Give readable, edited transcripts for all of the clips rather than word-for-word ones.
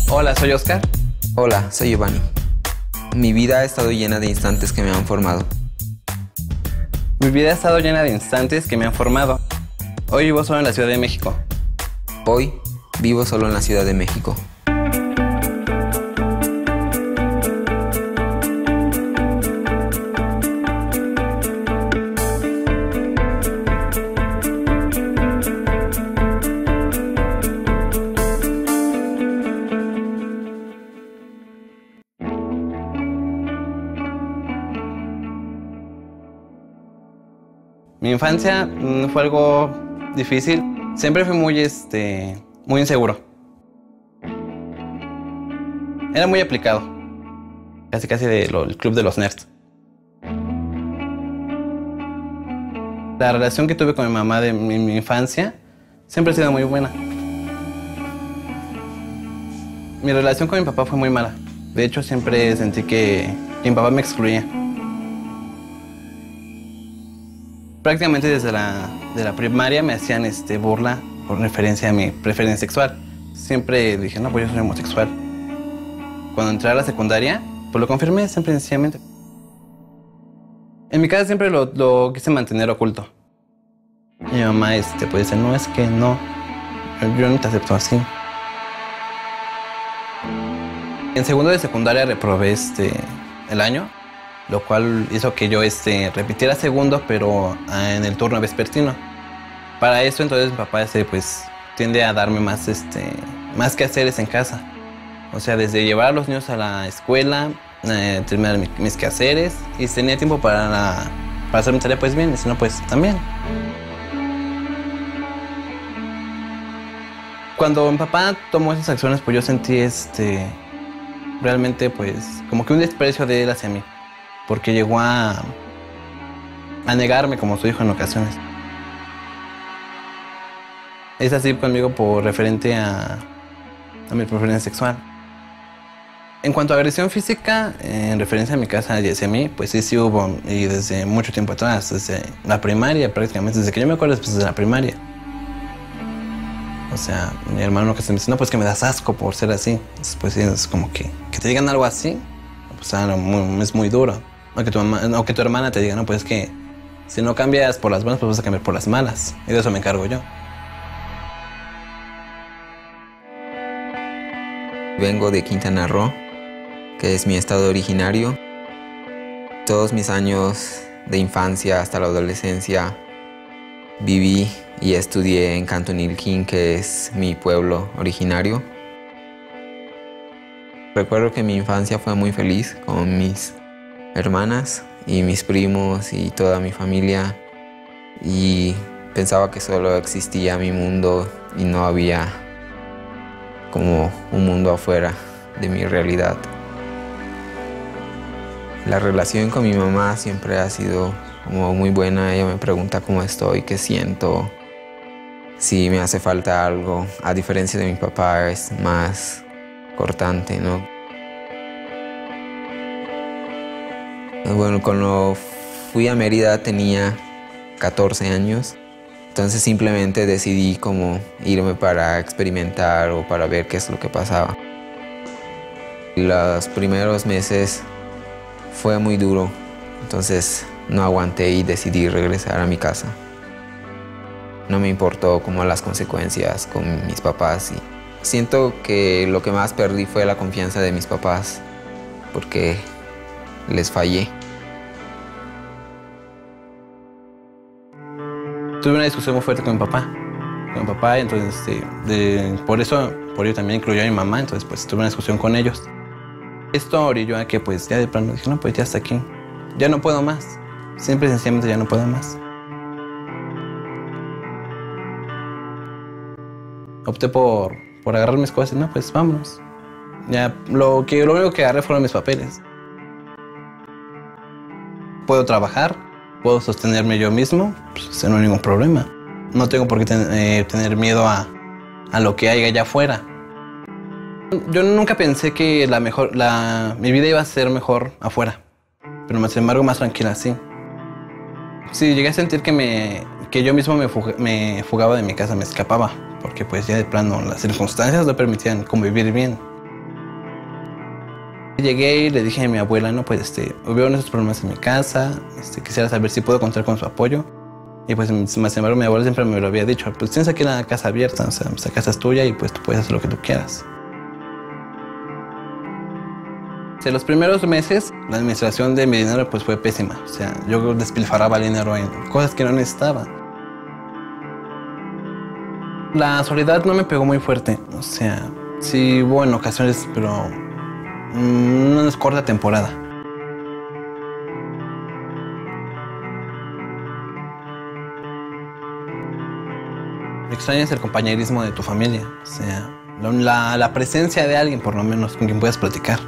Hola, soy Oscar. Hola, soy Giovanni. Mi vida ha estado llena de instantes que me han formado. Mi vida ha estado llena de instantes que me han formado. Hoy vivo solo en la Ciudad de México. Hoy vivo solo en la Ciudad de México. Mi infancia fue algo difícil. Siempre fui muy inseguro. Era muy aplicado. Casi del club de los nerds. La relación que tuve con mi mamá de mi infancia siempre ha sido muy buena. Mi relación con mi papá fue muy mala. De hecho, siempre sentí que mi papá me excluía. Prácticamente desde la primaria me hacían burla por referencia a mi preferencia sexual. Siempre dije, no, pues yo soy homosexual. Cuando entré a la secundaria, pues lo confirmé simple y sencillamente. En mi casa siempre lo quise mantener oculto. Y mi mamá pues dice, no, es que no, yo no te acepto así. En segundo de secundaria reprobé el año, lo cual hizo que yo repitiera segundo, pero en el turno vespertino. Para eso entonces mi papá pues tiende a darme más quehaceres en casa. O sea, desde llevar a los niños a la escuela, terminar mis quehaceres, y si tenía tiempo para hacer mi tarea, pues bien, y si no, pues también. Cuando mi papá tomó esas acciones, pues yo sentí realmente pues como que un desprecio de él hacia mí, porque llegó a negarme como su hijo en ocasiones. Es así conmigo por referente a mi preferencia sexual. En cuanto a agresión física, en referencia a mi casa y hacia mí, pues sí hubo, y desde mucho tiempo atrás, desde la primaria prácticamente, desde que yo me acuerdo, pues desde la primaria. O sea, mi hermano que se me dice, no, pues que me das asco por ser así. Entonces, pues sí, es como que te digan algo así, pues es muy duro. O que tu hermana te diga, no, pues es que si no cambias por las buenas, pues vas a cambiar por las malas. Y de eso me encargo yo. Vengo de Quintana Roo, que es mi estado originario. Todos mis años de infancia hasta la adolescencia viví y estudié en Cantonilquín, que es mi pueblo originario. Recuerdo que mi infancia fue muy feliz con mis hermanas y mis primos y toda mi familia, y pensaba que solo existía mi mundo y no había como un mundo afuera de mi realidad. La relación con mi mamá siempre ha sido como muy buena. Ella me pregunta cómo estoy, qué siento, si me hace falta algo. A diferencia de mi papá, es más cortante, ¿no? Bueno, cuando fui a Mérida tenía 14 años. Entonces simplemente decidí como irme para experimentar o para ver qué es lo que pasaba. Los primeros meses fue muy duro, entonces no aguanté y decidí regresar a mi casa. No me importó como las consecuencias con mis papás, y siento que lo que más perdí fue la confianza de mis papás, porque les fallé. Tuve una discusión muy fuerte con mi papá. Entonces, por ello también incluyó a mi mamá, entonces pues tuve una discusión con ellos. Esto orilló a que pues ya de plano dije, no, pues ya hasta aquí. Ya no puedo más. Simple y sencillamente ya no puedo más. Opté por agarrar mis cosas y no, pues vámonos. Ya, lo único que agarré fueron mis papeles. Puedo trabajar, puedo sostenerme yo mismo, pues no hay ningún problema. No tengo por qué tener miedo a lo que haya allá afuera. Yo nunca pensé que mi vida iba a ser mejor afuera, pero sin embargo más tranquila, sí. Sí, llegué a sentir que yo mismo me fugaba de mi casa, me escapaba, porque pues ya de plano las circunstancias no permitían convivir bien. Llegué y le dije a mi abuela, no, pues hubieron esos problemas en mi casa, quisiera saber si puedo contar con su apoyo. Y pues, sin embargo, mi abuela siempre me lo había dicho, pues tienes aquí la casa abierta, o sea, esa casa es tuya y pues tú puedes hacer lo que tú quieras. Los primeros meses, la administración de mi dinero pues fue pésima. O sea, yo despilfarraba el dinero en cosas que no necesitaba. La soledad no me pegó muy fuerte. O sea, sí hubo en ocasiones, pero una corta temporada. Extrañas el compañerismo de tu familia. O sea, la presencia de alguien, por lo menos, con quien puedas platicar.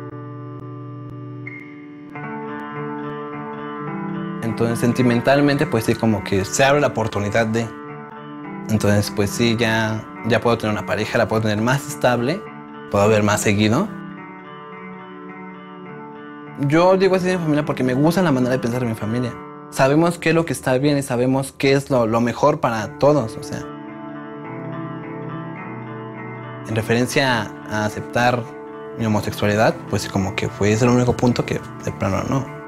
Entonces, sentimentalmente, pues sí, como que se abre la oportunidad de... Entonces, pues sí, ya puedo tener una pareja, la puedo tener más estable, puedo ver más seguido. Yo digo así de mi familia porque me gusta la manera de pensar de mi familia. Sabemos qué es lo que está bien y sabemos qué es lo mejor para todos, o sea. En referencia a aceptar mi homosexualidad, pues como que fue ese el único punto que de plano no.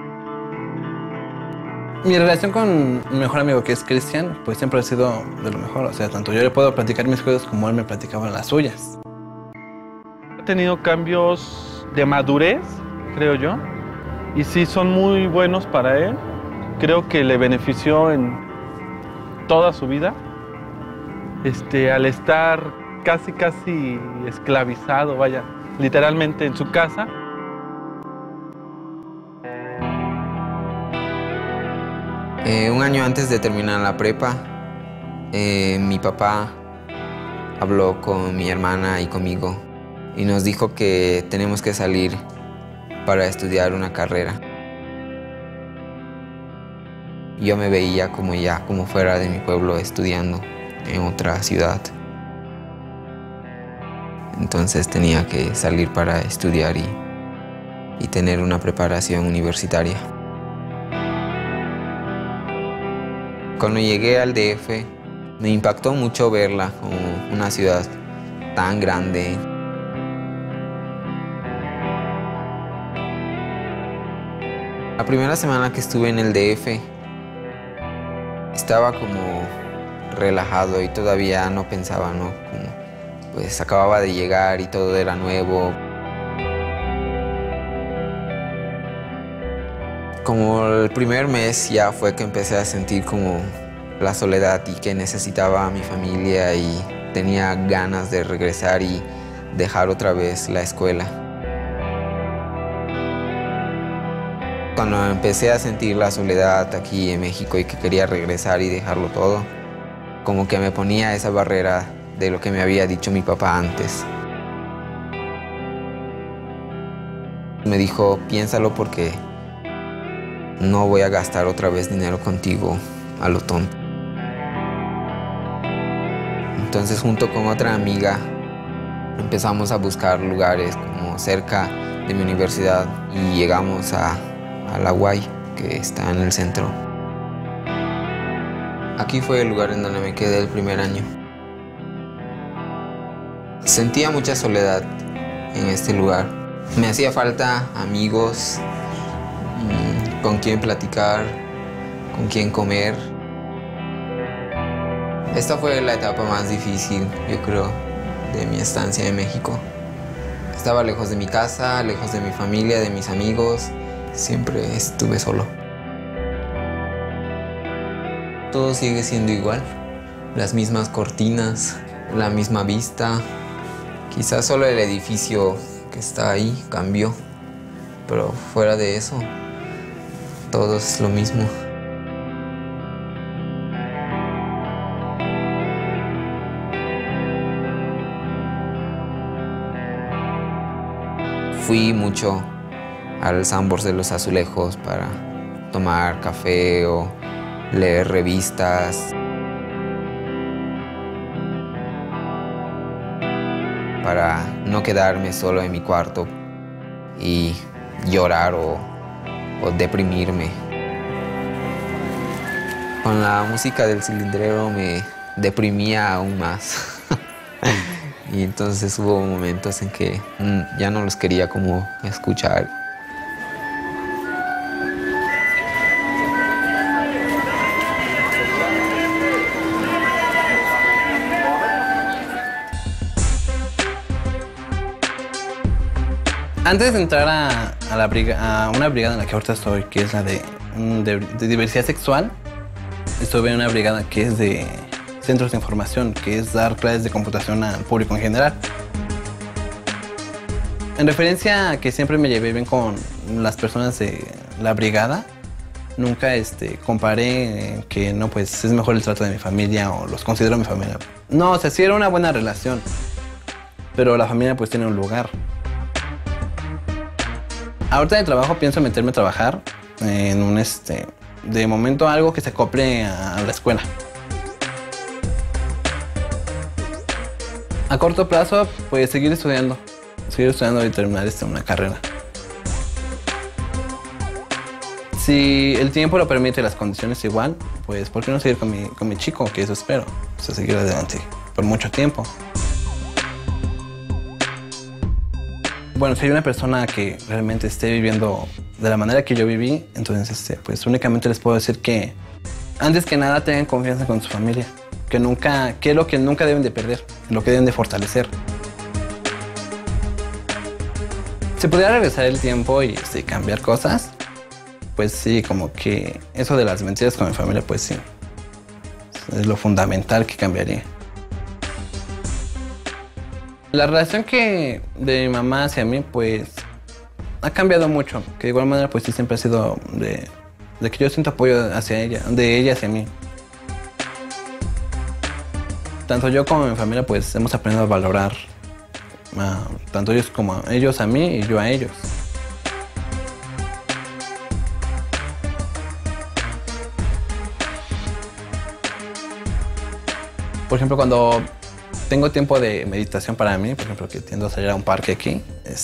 Mi relación con mi mejor amigo, que es Cristian, pues siempre ha sido de lo mejor. O sea, tanto yo le puedo platicar mis cosas como él me platicaba las suyas. He tenido cambios de madurez, creo yo, y sí son muy buenos para él. Creo que le benefició en toda su vida, al estar casi esclavizado, vaya, literalmente en su casa. Un año antes de terminar la prepa, mi papá habló con mi hermana y conmigo y nos dijo que tenemos que salir para estudiar una carrera. Yo me veía como fuera de mi pueblo estudiando en otra ciudad. Entonces tenía que salir para estudiar y tener una preparación universitaria. Cuando llegué al DF, me impactó mucho verla como una ciudad tan grande. La primera semana que estuve en el DF, estaba como relajado y todavía no pensaba, ¿no? Como, pues acababa de llegar y todo era nuevo. Como el primer mes ya fue que empecé a sentir como la soledad y que necesitaba a mi familia y tenía ganas de regresar y dejar otra vez la escuela. Cuando empecé a sentir la soledad aquí en México y que quería regresar y dejarlo todo, como que me ponía esa barrera de lo que me había dicho mi papá antes. Me dijo, piénsalo porque no voy a gastar otra vez dinero contigo a lo tonto. Entonces, junto con otra amiga, empezamos a buscar lugares como cerca de mi universidad y llegamos a la UAI, que está en el centro. Aquí fue el lugar en donde me quedé el primer año. Sentía mucha soledad en este lugar. Me hacía falta amigos, con quien platicar, con quien comer. Esta fue la etapa más difícil, yo creo, de mi estancia en México. Estaba lejos de mi casa, lejos de mi familia, de mis amigos. Siempre estuve solo. Todo sigue siendo igual. Las mismas cortinas, la misma vista. Quizás solo el edificio que está ahí cambió, pero fuera de eso, todo es lo mismo. Fui mucho al Sambors de los Azulejos para tomar café o leer revistas. Para no quedarme solo en mi cuarto y llorar o deprimirme. Con la música del Cilindrero me deprimía aún más. Y entonces hubo momentos en que ya no los quería como escuchar. Antes de entrar a una brigada en la que ahorita estoy, que es la de diversidad sexual, estuve en una brigada que es de centros de información, que es dar clases de computación al público en general. En referencia a que siempre me llevé bien con las personas de la brigada, nunca comparé que no, pues es mejor el trato de mi familia o los considero mi familia. No, o sea, sí era una buena relación, pero la familia pues tiene un lugar. Ahorita de trabajo pienso meterme a trabajar en un, de momento algo que se acople a la escuela. A corto plazo, pues seguir estudiando y terminar una carrera. Si el tiempo lo permite y las condiciones igual, pues ¿por qué no seguir con mi chico? Que eso espero, o sea, seguir adelante por mucho tiempo. Bueno, si hay una persona que realmente esté viviendo de la manera que yo viví, entonces pues únicamente les puedo decir que antes que nada tengan confianza con su familia, que es lo que nunca deben de perder, lo que deben de fortalecer. Si pudiera regresar el tiempo y cambiar cosas, pues sí, como que eso de las mentiras con mi familia, pues sí, es lo fundamental que cambiaría. La relación de mi mamá hacia mí, pues, ha cambiado mucho. Que de igual manera, pues sí, siempre ha sido de que yo siento apoyo hacia ella, de ella hacia mí. Tanto yo como mi familia, pues, hemos aprendido a valorar tanto ellos como ellos a mí y yo a ellos. Por ejemplo, cuando tengo tiempo de meditación para mí, por ejemplo, que tiendo a salir a un parque aquí,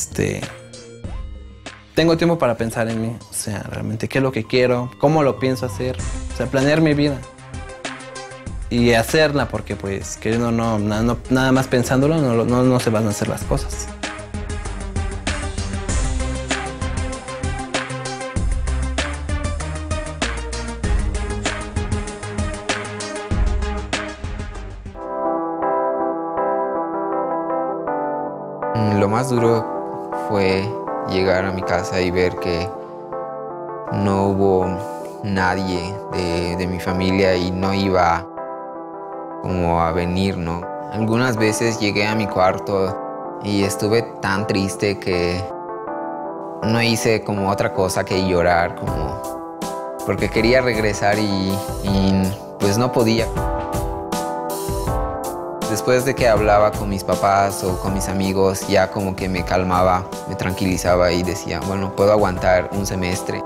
tengo tiempo para pensar en mí, o sea, realmente qué es lo que quiero, cómo lo pienso hacer, o sea, planear mi vida y hacerla, porque pues queriendo nada más pensándolo no se van a hacer las cosas. Lo más duro fue llegar a mi casa y ver que no hubo nadie de mi familia y no iba como a venir, ¿no? Algunas veces llegué a mi cuarto y estuve tan triste que no hice como otra cosa que llorar, porque quería regresar y pues no podía. Después de que hablaba con mis papás o con mis amigos, ya como que me calmaba, me tranquilizaba y decía, bueno, puedo aguantar un semestre.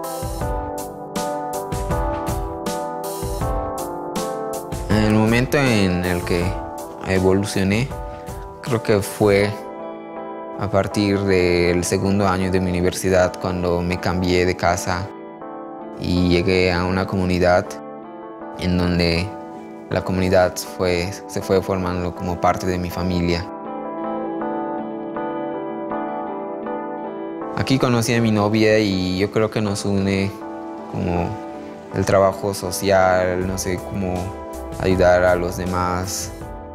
En el momento en el que evolucioné, creo que fue a partir del segundo año de mi universidad, cuando me cambié de casa y llegué a una comunidad en donde la comunidad se fue formando como parte de mi familia. Aquí conocí a mi novia y yo creo que nos une como el trabajo social, no sé, cómo ayudar a los demás.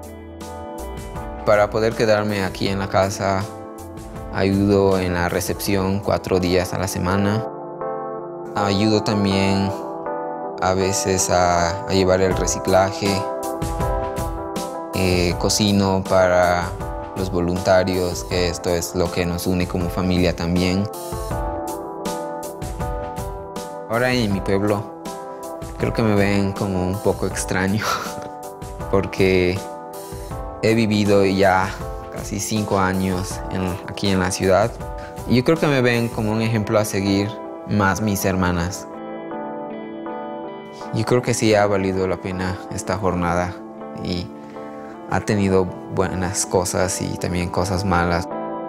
Para poder quedarme aquí en la casa, ayudo en la recepción 4 días a la semana. Ayudo también a veces a llevar el reciclaje, cocino para los voluntarios, que esto es lo que nos une como familia también. Ahora en mi pueblo creo que me ven como un poco extraño porque he vivido ya casi 5 años aquí en la ciudad y yo creo que me ven como un ejemplo a seguir, más mis hermanas. Yo creo que sí ha valido la pena esta jornada y ha tenido buenas cosas y también cosas malas.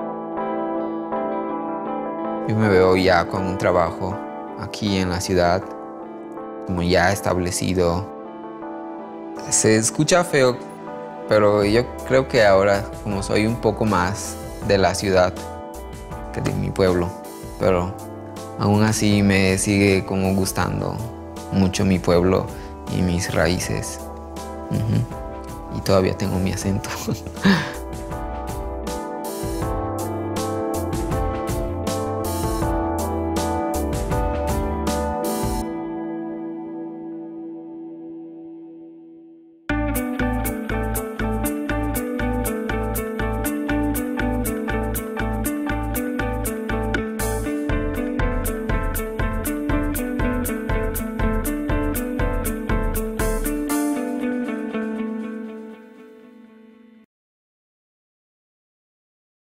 Yo me veo ya con un trabajo aquí en la ciudad, como ya establecido. Se escucha feo Pero yo creo que ahora, como soy un poco más de la ciudad que de mi pueblo, pero aún así me sigue como gustando mucho mi pueblo y mis raíces. Y todavía tengo mi acento.